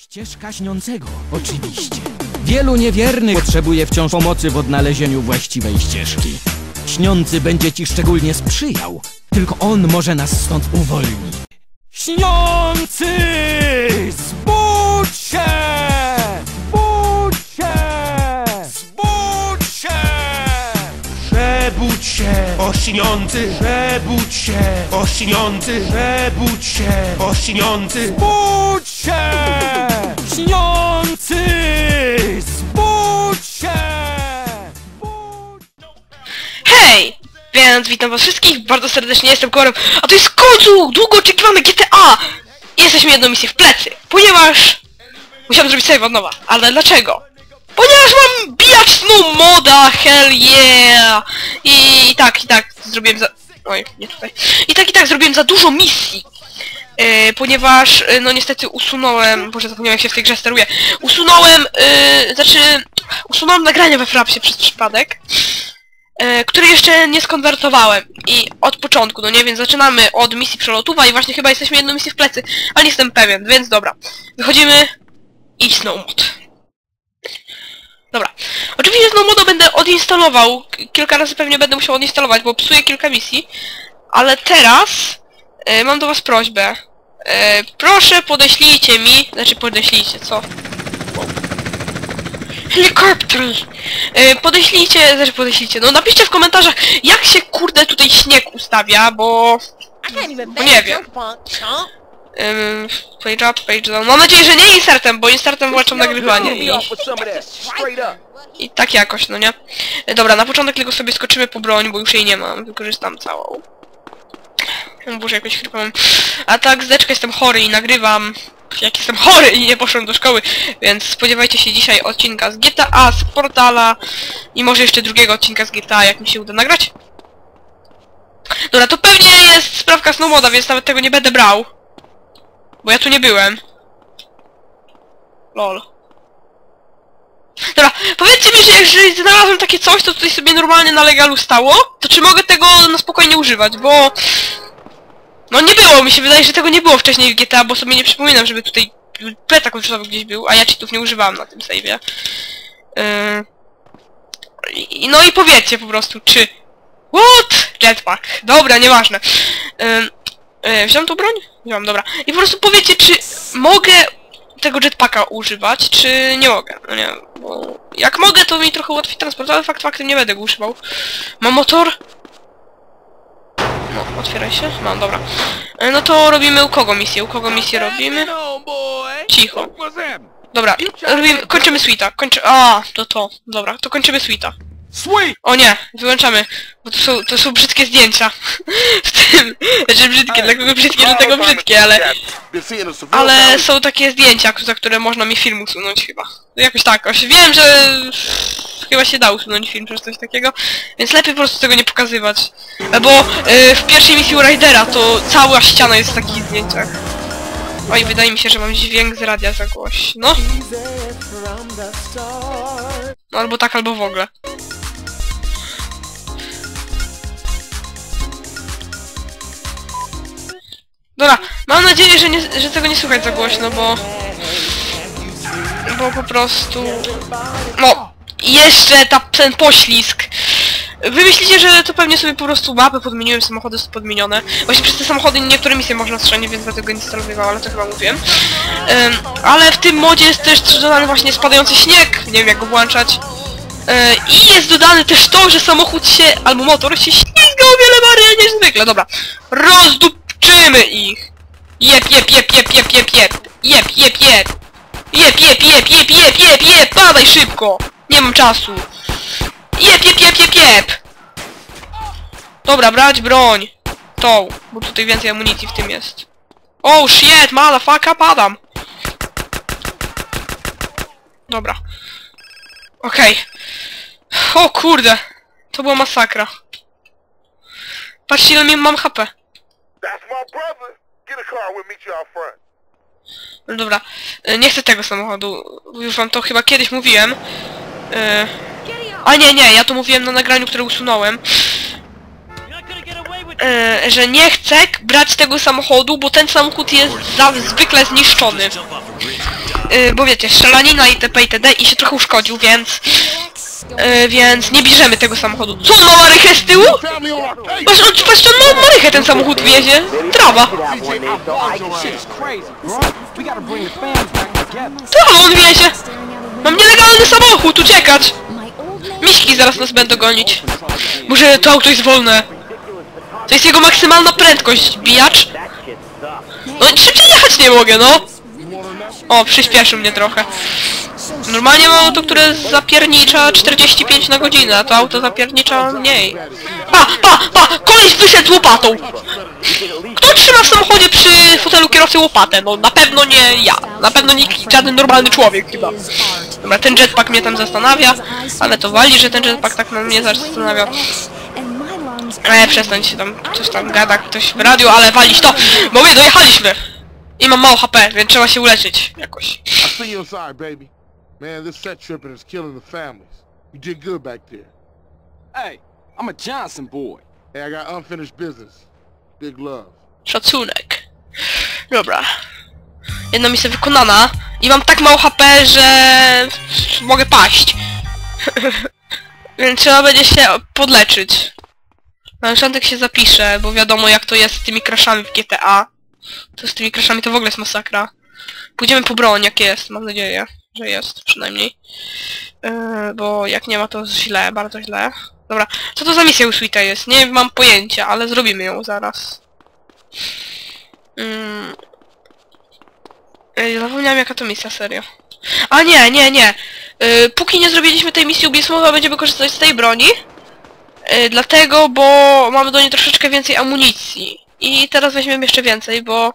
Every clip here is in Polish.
Ścieżka śniącego, oczywiście. Wielu niewiernych potrzebuje wciąż pomocy w odnalezieniu właściwej ścieżki. Śniący będzie ci szczególnie sprzyjał. Tylko on może nas stąd uwolnić. Śniący! Zbudź się! Zbudź się! Zbudź się! Przebudź się, o śniący! Przebudź się, o śniący! Przebudź się, o śniący! Zbudź się! Śniący! Zbudź się! Hej! Więc witam was wszystkich bardzo serdecznie, jestem Korem, a to jest w końcu długo oczekiwane GTA! I jesteśmy jedną misję w plecy, ponieważ musiałem zrobić save od nowa. Ale dlaczego? Ponieważ mam bijać snu moda, hell yeah! I tak zrobiłem za... Oj, nie tutaj. I tak zrobiłem za dużo misji. Ponieważ, no niestety usunąłem... Boże, zapomniałem jak się w tej grze steruje. Usunąłem nagrania we Frapsie przez przypadek. Który jeszcze nie skonwertowałem. I od początku, no nie, więc zaczynamy od misji przelotowa i właśnie chyba jesteśmy jedną misję w plecy, ale nie jestem pewien, więc dobra. Wychodzimy i snow mod. Dobra. Oczywiście snow moda będę odinstalował. Kilka razy pewnie będę musiał odinstalować, bo psuję kilka misji. Ale teraz mam do was prośbę. Proszę podeślijcie mi... Podeślijcie, co? Helikopter! Podeślijcie, no napiszcie w komentarzach, jak się kurde tutaj śnieg ustawia, bo nie wiem. Page up, page down. Mam nadzieję, że nie insertem, bo insertem włączam nagrywanie i tak jakoś, no nie? Dobra, na początek tylko sobie skoczymy po broń, bo już jej nie mam, wykorzystam całą. Boże, jakoś chrypę mam. A tak, zdeczka, jestem chory i nagrywam jak jestem chory i nie poszłem do szkoły, więc spodziewajcie się dzisiaj odcinka z GTA, z Portala i może jeszcze drugiego odcinka z GTA, jak mi się uda nagrać. Dobra, to pewnie jest sprawka snowmoda, więc nawet tego nie będę brał. Bo ja tu nie byłem. Lol. Dobra, powiedzcie mi, że jeżeli znalazłem takie coś, to tutaj sobie normalnie na legalu stało, to czy mogę tego na spokojnie używać, bo... No nie było, mi się wydaje, że tego nie było wcześniej w GTA, bo sobie nie przypominam, żeby tutaj plecak kluczowy gdzieś był, a ja cheatów nie używałem na tym save'ie. No i powiedzcie po prostu, czy... What? Jetpack. Dobra, nieważne. Wziąłem tą broń? Wziąłem, dobra. I po prostu powiedzcie, czy mogę tego jetpacka używać, czy nie mogę. No nie, bo jak mogę, to mi trochę ułatwi transport, ale faktem nie będę go używał. Mam motor? No, otwieraj się. Mam, dobra. No to robimy u kogo misję? U kogo misję robimy? Cicho. Dobra, kończymy suita. To. Dobra, to kończymy suita. O nie, wyłączamy. Bo to są brzydkie zdjęcia. W tym... Znaczy brzydkie, dla kogo brzydkie, dlatego brzydkie, ale są takie zdjęcia, za które można mi film usunąć chyba. Jakoś tak, wiem, że... Chyba się da usunąć film przez coś takiego, więc lepiej po prostu tego nie pokazywać. Bo w pierwszej misji Ridera to cała ściana jest w takich zdjęciach. Oj, wydaje mi się, że mam dźwięk z radia za głośno. No albo tak, albo w ogóle. Dobra, mam nadzieję, że tego nie słychać za głośno, bo po prostu... No! Jeszcze ten poślizg! Wy myślicie, że to pewnie sobie po prostu mapę podmieniłem, samochody są podmienione. Właśnie przez te samochody niektóre misje można strzelić, więc dlatego nie instalował, ale to chyba mówiłem. Ale w tym modzie jest też dodany właśnie spadający śnieg, nie wiem jak go włączać. I jest dodane też to, że samochód się, albo motor się ślizga o wiele bardziej niż zwykle. Dobra, rozdupczymy ich! Jep, padaj szybko! Nie mam czasu! Jep! Dobra, brać broń! Tą, bo tutaj więcej amunicji w tym jest. Oh shit, motherfucker, padam! Dobra. Okej. O kurde! To była masakra. Patrzcie ile mam HP. No dobra, nie chcę tego samochodu. Już wam to chyba kiedyś mówiłem. A nie, ja to mówiłem na nagraniu, które usunąłem. Że nie chcę brać tego samochodu, bo ten samochód jest zwykle zniszczony. bo wiecie, strzelanina itp. itd. I się trochę uszkodził, więc nie bierzemy tego samochodu. Co, on ma marychę z tyłu? Patrz, on ma marychę, ten samochód wiezie. Trawa. Trawa on wiezie. Mam nielegalny samochód, uciekać. Miśki zaraz nas będą gonić. Boże, to auto jest wolne. To jest jego maksymalna prędkość, bijacz. No szybciej jechać nie mogę, no. O, przyspieszył mnie trochę. Normalnie mam auto, które zapiernicza 45 na godzinę, a to auto zapiernicza mniej. Pa! Koleś wyszedł z łopatą! Kto trzyma w samochodzie przy fotelu kierowcy łopatę? No na pewno nie ja. Na pewno nikt, żaden normalny człowiek chyba. Dobra, ten jetpack mnie tam zastanawia, ale to wali, że ten jetpack tak na mnie zastanawia. Przestań się tam, coś tam gada ktoś w radiu, ale walić to! Bo my dojechaliśmy! I mam mało HP, więc trzeba się uleczyć jakoś. Man, this set tripping is killing the families. You did good back there. Hey, I'm a Johnson boy. Hey, I got unfinished business. Big love. Szacunek. Dobra. Jedna misja wykonana. I mam tak mało HP, że mogę paść. Więc trzeba będzie się podleczyć. Na początek się zapiszę, bo wiadomo jak to jest z tymi crashami w GTA. To z tymi crashami to w ogóle jest masakra. Pójdziemy po broń, jak jest, mam nadzieję, że jest przynajmniej. Bo jak nie ma to źle, bardzo źle. Dobra, co to za misja u Sweeta jest? Nie mam pojęcia, ale zrobimy ją zaraz. Zapomniałem jaka to misja, serio. A nie. Póki nie zrobiliśmy tej misji Ubismowa, będziemy korzystać z tej broni. Dlatego, bo mamy do niej troszeczkę więcej amunicji. I teraz weźmiemy jeszcze więcej, bo...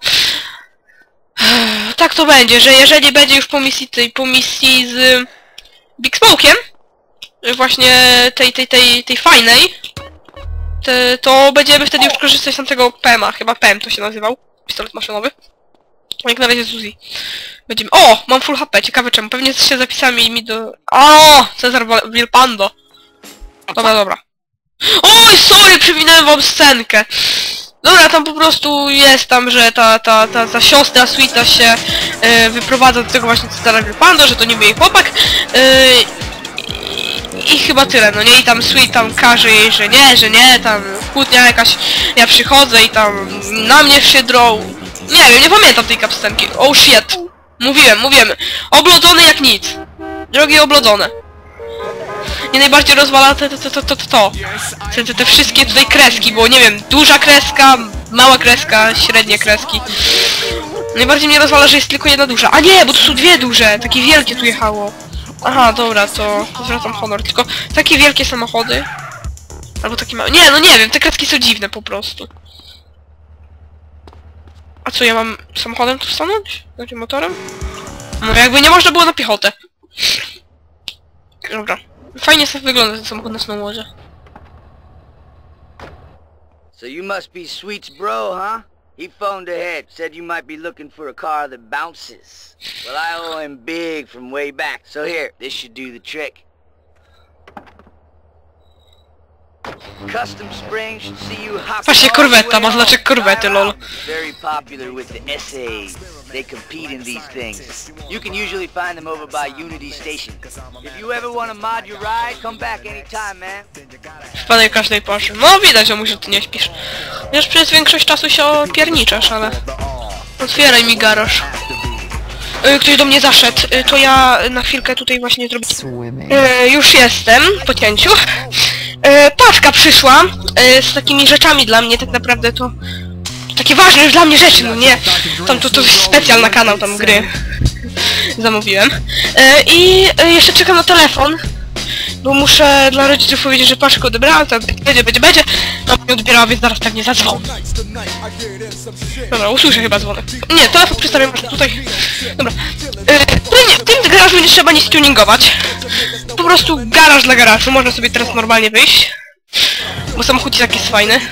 Tak to będzie, że jeżeli będzie już po misji z Big Smoke'iem, właśnie tej fajnej, to będziemy wtedy już korzystać z tamtego PM-a, chyba PM to się nazywał, pistolet maszynowy. Jak na razie z Uzi. Będziemy... O! Mam full HP, ciekawe czemu, pewnie się zapisami mi do... O! Cezar Vilpando. Dobra. Oj, sorry, przewinąłem wam scenkę. Dobra, tam po prostu jest tam, że ta siostra Sweeta się wyprowadza do tego właśnie Cezara Vilpando, że to niby jej chłopak. I chyba tyle, no nie? I tam Sweet tam każe jej, że nie, tam kłótnia jakaś, ja przychodzę i tam na mnie się drą. Nie wiem, nie pamiętam tej kapscenki. Oh shit. Mówiłem. Oblodzony jak nic. Drogi oblodzone. Mnie najbardziej rozwala te wszystkie tutaj kreski, bo nie wiem, duża kreska, mała kreska, średnie kreski. Najbardziej mnie rozwala, że jest tylko jedna duża. A nie, bo tu są dwie duże, takie wielkie tu jechało. Aha, dobra, to zwracam honor, tylko takie wielkie samochody. Albo takie małe. Nie, no nie wiem, te kreski są dziwne po prostu. A co, ja mam samochodem tu stanąć? Znaczy motorem? No jakby nie można było na piechotę. Dobra. Fajnie sobie wygląda ten samochód na snowboardzie. So you must be Sweet's bro, huh? He phoned ahead, said you might be looking for a car that bounces. Well, I owe him big from way back, so here, this should do the trick. Custom Spring should see you hop. Właśnie korweta, ma znaczek korwety, lol. Very popular with the SAs. They compete in these things. You can usually find them over by Unity Station. If you ever want to mod your ride, come back anytime, man. Wpadaj każdej porze. No widać, że że ty nie śpisz. Chociaż przez większość czasu się opierniczasz, ale... Otwieraj mi garaż. Ktoś do mnie zaszedł, to ja na chwilkę tutaj właśnie zrobię... Już jestem, po cięciu. Paczka przyszła z takimi rzeczami dla mnie, tak naprawdę to takie ważne już dla mnie rzeczy, no nie? Tam to specjal na kanał tam gry zamówiłem. I jeszcze czekam na telefon, bo muszę dla rodziców powiedzieć, że paczkę odebrałem, to będzie. No nie odbierała, więc zaraz pewnie zadzwonię. Dobra, usłyszę chyba dzwonek. Nie, telefon przystawiam tutaj. Dobra. W tym garażu nie trzeba nic tuningować. Po prostu garaż dla garażu, można sobie teraz normalnie wyjść. Bo samochód i tak jest fajny.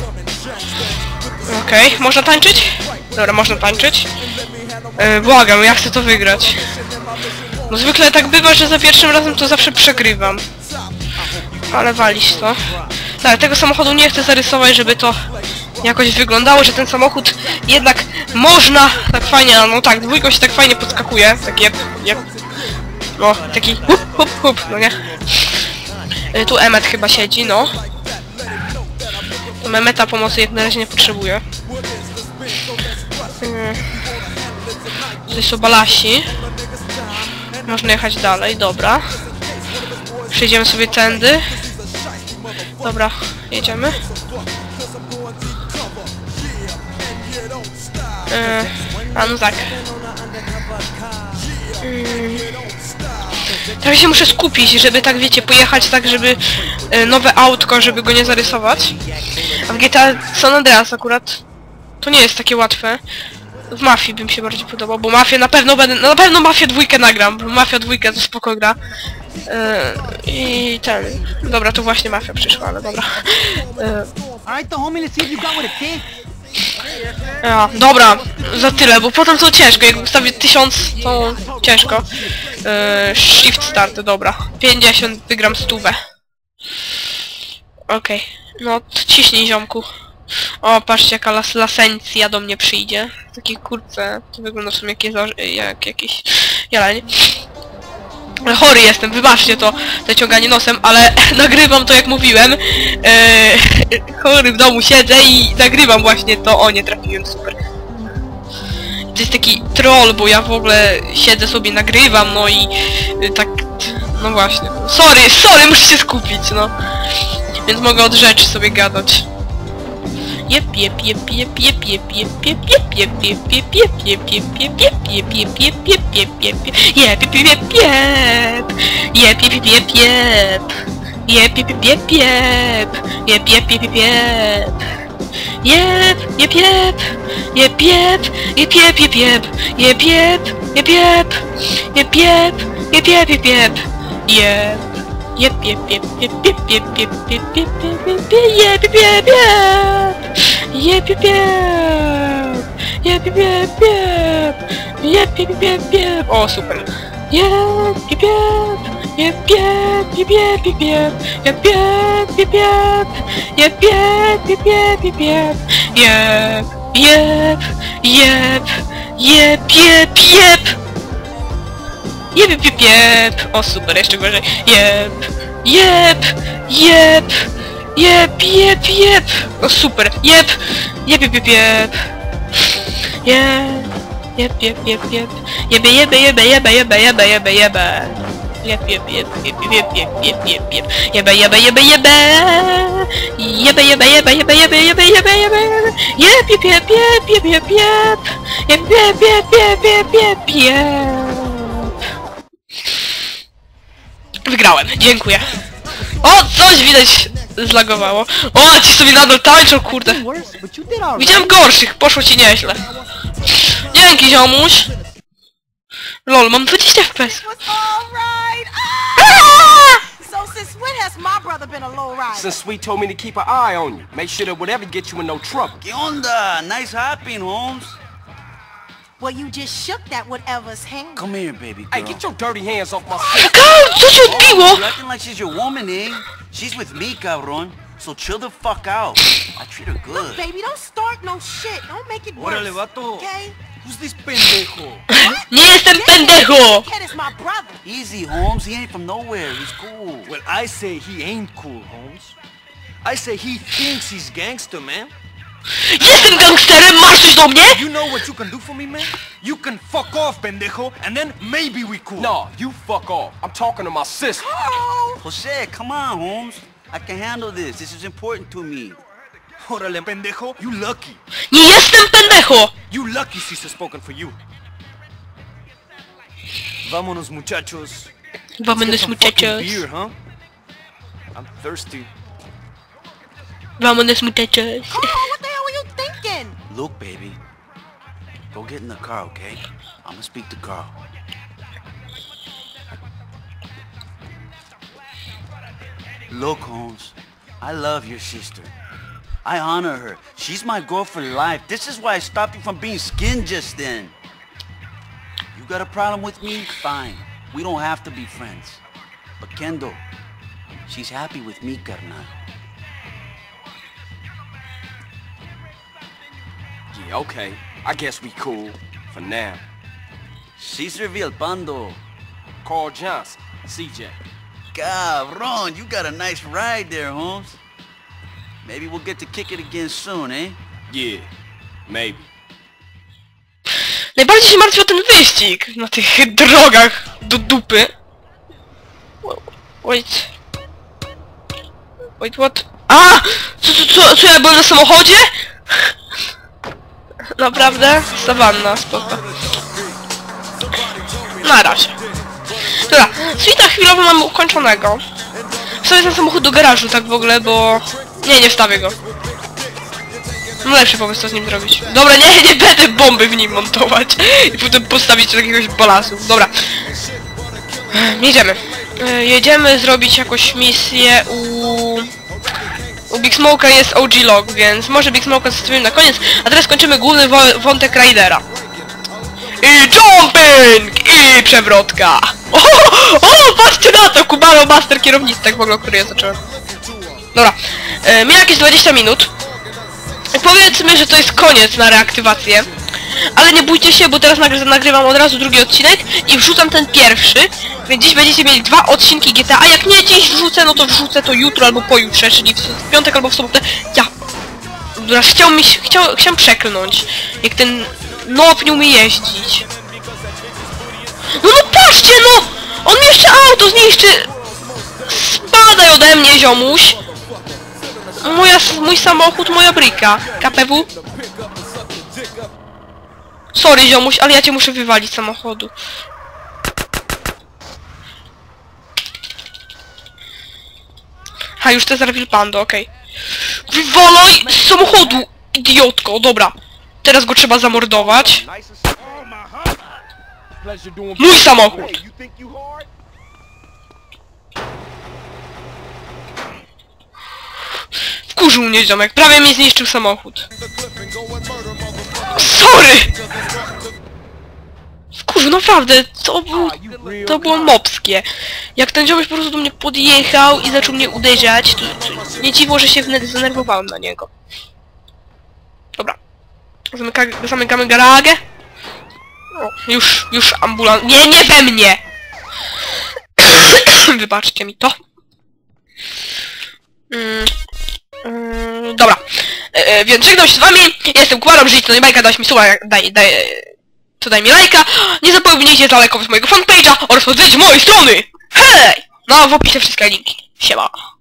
Okej, można tańczyć? Dobra, można tańczyć. Błagam, ja chcę to wygrać. No zwykle tak bywa, że za pierwszym razem to zawsze przegrywam. Ale walić to. Tak, tego samochodu nie chcę zarysować, żeby to jakoś wyglądało, że ten samochód jednak można tak fajnie, no tak, dwójką się tak fajnie podskakuje, taki jak no, taki hup, no nie? Tu Emmet chyba siedzi, no. Emmeta pomocy jak na razie nie potrzebuje. Tutaj są balasi. Można jechać dalej, dobra. Przejdziemy sobie tędy. Dobra, jedziemy. A no tak. Trochę się muszę skupić, żeby tak wiecie, pojechać tak, żeby nowe autko, żeby go nie zarysować. A w GTA San Andreas akurat to nie jest takie łatwe. W Mafii bym się bardziej podobał, bo Mafię na pewno będę, na pewno Mafię 2 nagram, bo Mafia 2 to spoko gra. I ten... Dobra, to właśnie Mafia przyszła, ale dobra. Dobra, za tyle, bo potem to ciężko, jak ustawię 1000, to ciężko. Shift start, dobra. 50, wygram 100. Okej, no ciśnij ziomku. O, patrzcie jaka lasencja do mnie przyjdzie. Takie kurce, to wygląda w sumie jak jakiś jeleń. Chory jestem, wybaczcie to zaciąganie nosem, ale nagrywam to jak mówiłem. Chory w domu siedzę i nagrywam właśnie to. O, nie trafiłem, super. To jest taki troll, bo ja w ogóle siedzę sobie, nagrywam, no i tak... No właśnie. Sorry, muszę się skupić, no. Więc mogę od rzeczy sobie gadać. O, super. O, super, jeszcze gorzej. O, super. Wygrałem, dziękuję. O, coś widać zlagowało. O, ci sobie nadal tańczą, kurde. Widziałem gorszych, poszło ci nieźle. Dzięki, ziomuś. Lol, mam 20 FPS. Since Sweet told me to keep an eye on you, make sure that whatever gets you in no trouble. ¿Qué onda? Nice hopping, Holmes. Well, you just shook that whatever's hand. Come here, baby girl. Hey, get your dirty hands off my Co ci odbiło? You acting like she's your woman, eh? She's with me, cabron. So chill the fuck out. I treat her good. Look, baby, don't start no shit. Don't make it worse. Órale, vato. Okay? Who's this pendejo? Nie jestem pendejo! Kid is my brother. Easy, Holmes. He ain't from nowhere. He's cool. Well, I say he ain't cool, Holmes. I say he thinks he's gangster, man. Jestem gangsterem, marszysz do mnie? You know what you can do for me, man? You can fuck off, pendejo, and then maybe we cool. No, you fuck off. I'm talking to my sister. Jose, come on, Holmes. I can handle this. This is important to me. Órale, pendejo, you lucky. Nie jestem pendejo! You lucky she's spoken for you. Vámonos, muchachos. Vámonos, muchachos. Beer, huh? I'm thirsty. Vámonos, muchachos. Oh, what the hell were you thinking? Look, baby. Go get in the car, okay? I'm gonna speak to Carl. Look, Holmes. I love your sister. I honor her. She's my girl for life. This is why I stopped you from being skinned just then. You got a problem with me? Fine. We don't have to be friends. But Kendall, she's happy with me, carnal. okay. I guess we cool. For now. Cesar Villalpando. Carl Johnson. CJ. Cabron, you got a nice ride there, Holmes. Maybe we'll get to kick it again soon, eh? Yeah. Maybe. Najbardziej się martwię o ten wyścig na tych drogach do dupy. Wait, what? A! Co ja byłem na samochodzie? Naprawdę? Sawanna, spoko. Na razie. Dobra, suita chwilowo mamy ukończonego. Wstawię ten samochód do garażu, tak w ogóle, bo... Nie wstawię go. Mam lepszy pomysł, co z nim zrobić. Dobra, nie będę bomby w nim montować. I potem postawić do jakiegoś balasu. Dobra. Jedziemy zrobić jakąś misję u Big Smoke'a jest OG Log, więc może Big Smoke'a zostawimy na koniec, a teraz kończymy główny wątek Raidera. I jumping! I przewrotka! O, patrzcie na to! Kubano Master kierownicy, tak w ogóle, o której ja zacząłem. Dobra, miał jakieś 20 minut. Powiedzmy, że to jest koniec na reaktywację. Ale nie bójcie się, bo teraz nagrywam od razu drugi odcinek i wrzucam ten pierwszy. Więc dziś będziecie mieli 2 odcinki GTA, a jak nie dziś wrzucę, no to wrzucę to jutro albo pojutrze, czyli w piątek albo w sobotę. Ja chciałem przeklnąć, jak ten noob nie umie jeździć. No patrzcie, no! On mi jeszcze auto zniszczy! Spadaj ode mnie, ziomuś! Mój samochód, moja bryka. KPW. Sorry, ziomuś, ale ja cię muszę wywalić z samochodu. Już Cesar Villalpando, okej. Wywalaj z samochodu, idiotko, dobra. Teraz go trzeba zamordować. Mój samochód! Wkurzył mnie ziomek, prawie mi zniszczył samochód. Sorry! Wkurzył, naprawdę, to było mopskie. Jak ten ziomek po prostu do mnie podjechał i zaczął mnie uderzać, to nie dziwo, że się zdenerwowałem na niego. Dobra. Zamykamy garażę. O, już ambulans... Nie we mnie! Wybaczcie mi to. Dobra. Więc żegnam się z wami. Jestem Kubarom, jeżeli to nie bajka, dałeś mi suba, daj mi lajka. Nie zapomnijcie zalajkować mojego fanpage'a oraz odwiedzić mojej strony. Hej! No, w opisie wszystkie linki. Siema.